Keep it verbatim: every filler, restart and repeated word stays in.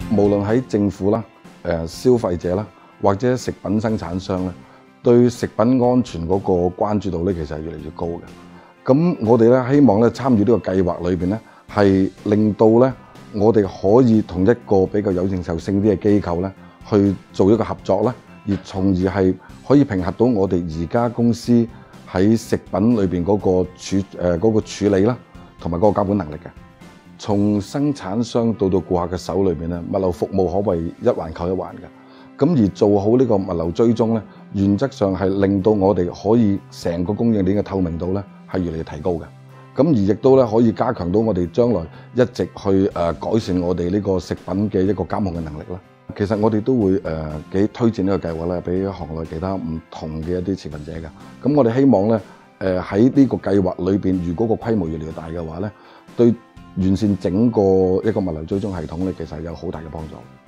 無論喺政府啦、誒消費者啦，或者食品生產商咧，對食品安全嗰個關注度咧，其實係越嚟越高嘅。咁我哋咧希望咧參與呢個計劃裏邊咧，係令到咧我哋可以同一個比較有認受性啲嘅機構咧，去做一個合作啦，而從而係可以評核到我哋而家公司喺食品裏邊嗰個處誒嗰個處理啦，同埋嗰個監管能力嘅。從生產商到到顧客嘅手裏邊咧，物流服務可謂一環扣一環嘅。咁而做好呢個物流追蹤咧，原則上係令到我哋可以成個供應鏈嘅透明度咧係越嚟越提高嘅。咁而亦都咧可以加強到我哋將來一直去誒改善我哋呢個食品嘅一個監控嘅能力啦。其實我哋都會誒幾推薦呢個計劃咧，俾行內其他唔同嘅一啲持份者嘅。咁我哋希望咧誒喺呢個計劃裏邊，如果個規模越嚟越大嘅話咧，對完善整個一個物流追蹤系統咧，其實有好大嘅幫助。